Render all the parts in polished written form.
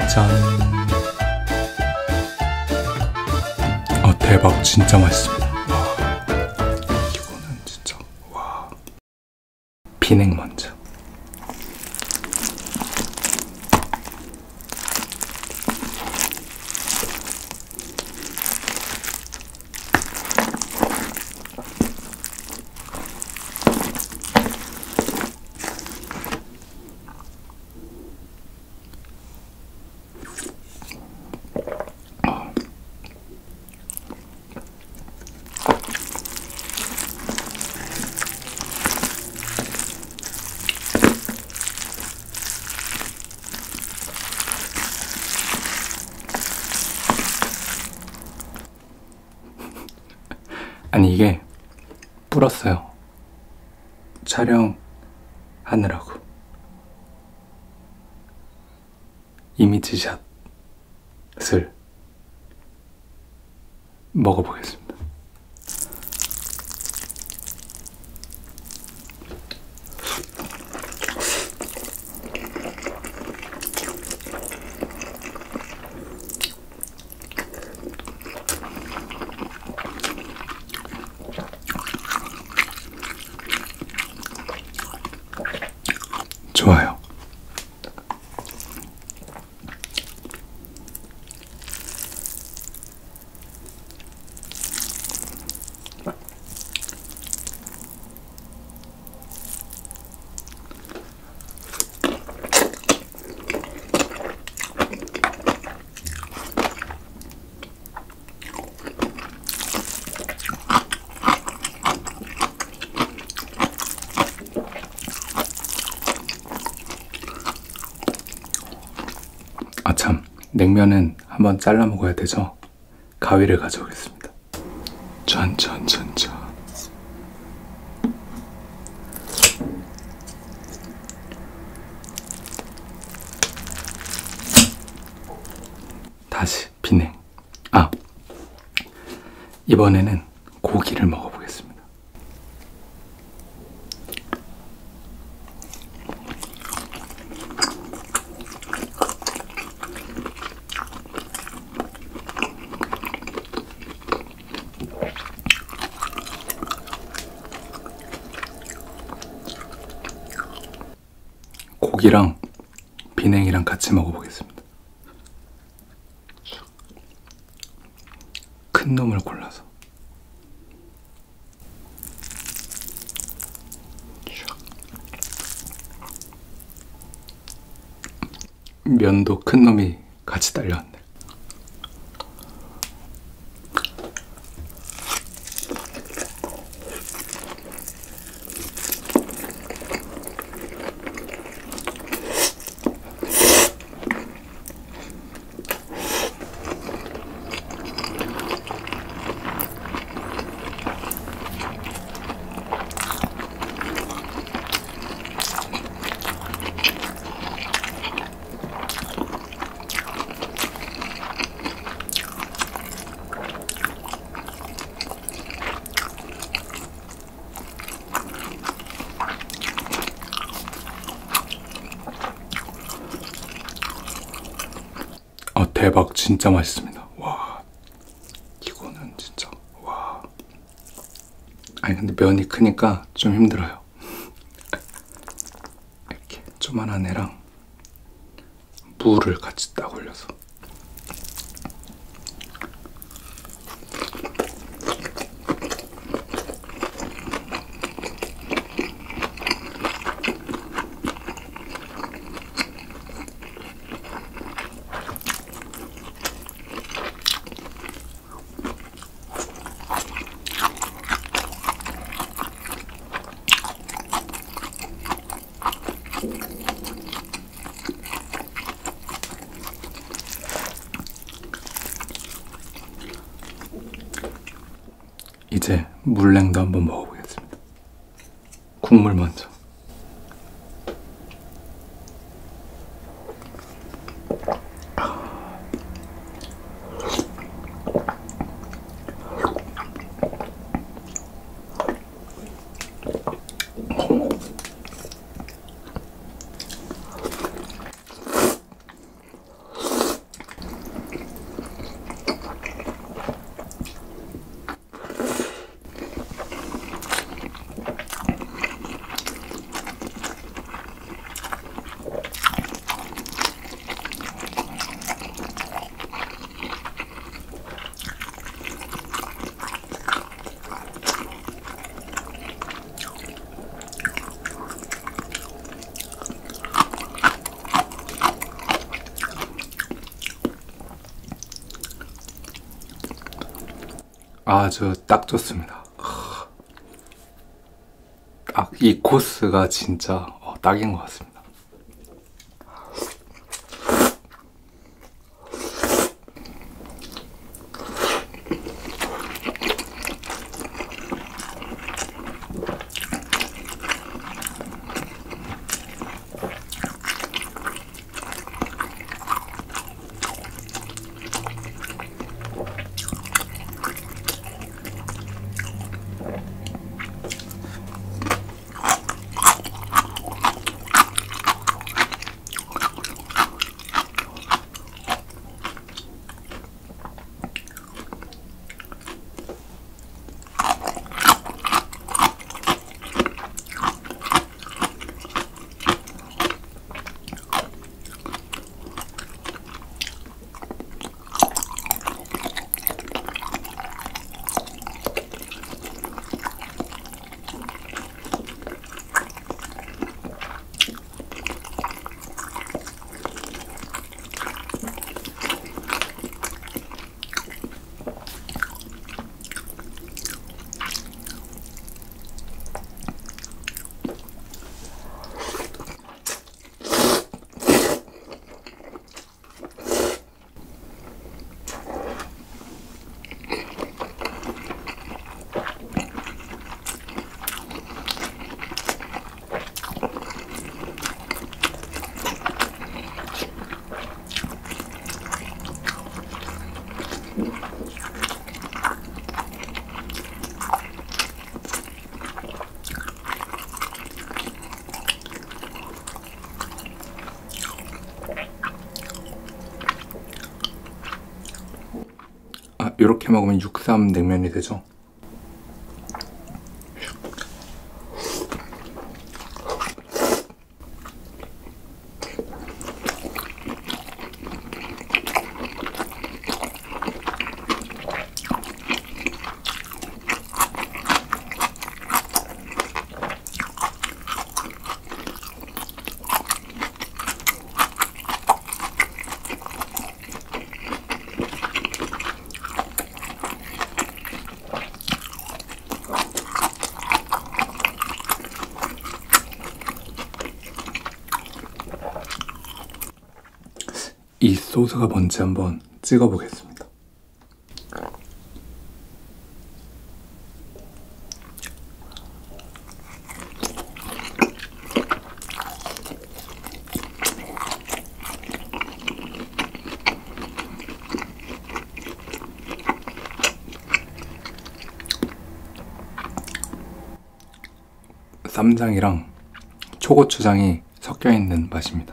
짜잔. 대박, 진짜 맛있습니다. 와, 이거는 진짜, 와. 비냉 먼저. 아니, 이게 불었어요. 촬영하느라고. 이미지샷을 먹어보겠습니다. 좋아요. 아 참, 냉면은 한번 잘라 먹어야 되죠? 가위를 가져오겠습니다. 짠짠짠짠. 다시 비냉. 이번에는 고기를 먹어보겠습니다. 고기랑 비냉이랑 같이 먹어보겠습니다. 큰 놈을 골라서. 면도 큰 놈이 같이 딸려왔네. 대박, 진짜 맛있습니다. 와, 이거는 진짜, 와. 아니 근데 면이 크니까 좀 힘들어요. 이렇게 조만한 애랑 무를 같이 딱 올려서. 이제 물냉도 한번 먹어보겠습니다. 국물 먼저. 아주 딱 좋습니다. 딱 이 코스가 진짜 딱인 것 같습니다. 이렇게 먹으면 육삼 냉면이 되죠. 이 소스가 뭔지 한번 찍어보겠습니다. 쌈장이랑 초고추장이 섞여있는 맛입니다.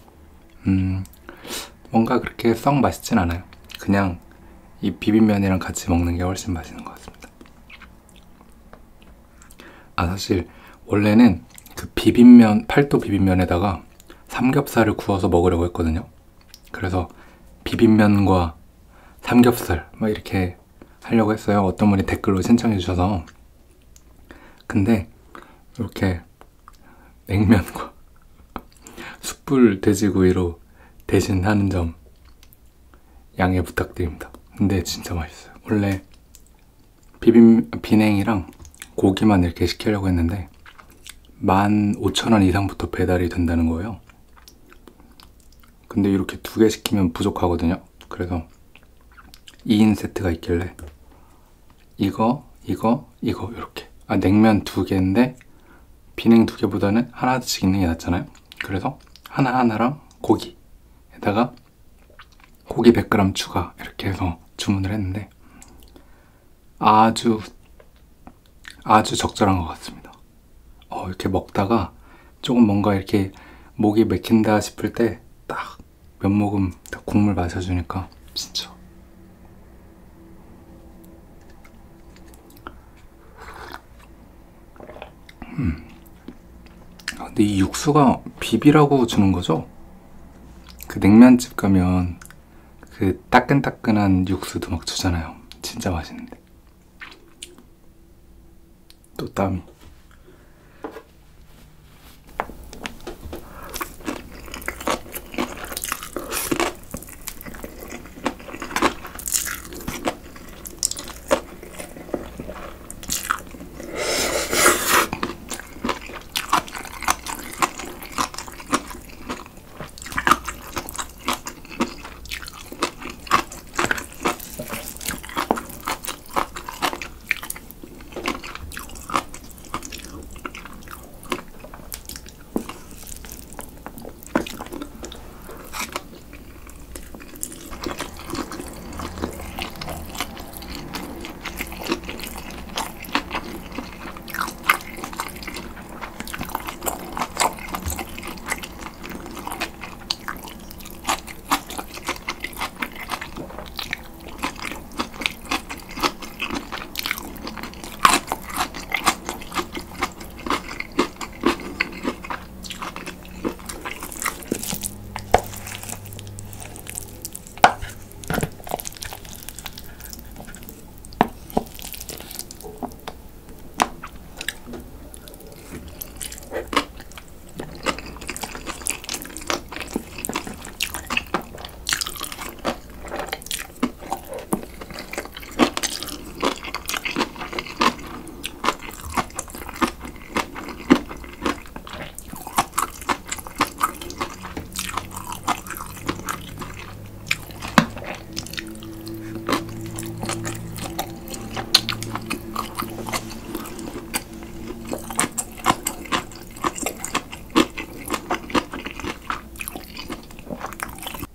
뭔가 그렇게 썩 맛있진 않아요. 그냥 이 비빔면이랑 같이 먹는 게 훨씬 맛있는 것 같습니다. 사실 원래는 그 비빔면, 팔도 비빔면에다가 삼겹살을 구워서 먹으려고 했거든요. 그래서 비빔면과 삼겹살 막 이렇게 하려고 했어요. 어떤 분이 댓글로 신청해 주셔서. 근데 이렇게 냉면과 숯불 돼지고기로 대신 하는 점 양해 부탁드립니다. 근데 진짜 맛있어요. 원래 비냉이랑 고기만 이렇게 시키려고 했는데 15,000원 이상부터 배달이 된다는 거예요. 근데 이렇게 2개 시키면 부족하거든요. 그래서 2인 세트가 있길래 이거 이렇게 냉면 2개인데 비냉 2개보다는 하나씩 있는 게 낫잖아요. 그래서 하나하나랑 고기에다가 고기 100g 추가 이렇게 해서 주문을 했는데 아주 적절한 것 같습니다. 이렇게 먹다가 조금 뭔가 이렇게 목이 맥힌다 싶을 때 딱 몇 모금 딱 국물 마셔주니까 진짜 근데 이 육수가 비비라고 주는 거죠? 그 냉면집 가면 그 따끈따끈한 육수도 막 주잖아요. 진짜 맛있는데. 또 땀이.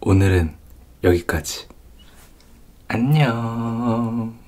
오늘은 여기까지. 안녕.